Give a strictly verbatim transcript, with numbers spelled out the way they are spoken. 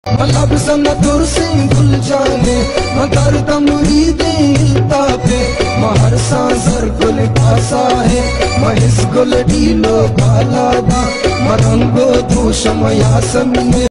मतलब संग तुरसी गुल जाने मगर तमरी देता पे महर सांसर गुल पासा है महिस गुल ढीलो भाला दा मरंगो तू शमया समी